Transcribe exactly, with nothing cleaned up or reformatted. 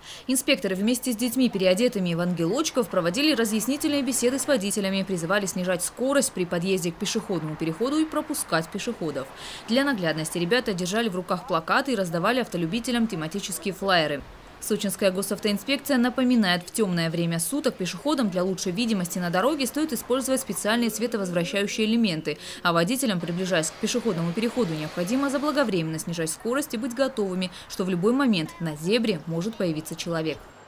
Инспекторы вместе с детьми, переодетыми в ангелочков, проводили разъяснительные беседы с водителями, призывали снижать скорость при подъезде к пешеходному переходу и пропускать пешеходов. Для наглядности ребята держали в руках плакаты и раздавали автолюбителям тематические флаеры. Сочинская госавтоинспекция напоминает, в темное время суток пешеходам для лучшей видимости на дороге стоит использовать специальные световозвращающие элементы, а водителям, приближаясь к пешеходному переходу, необходимо заблаговременно снижать скорость и быть готовыми, что в любой момент на зебре может появиться человек.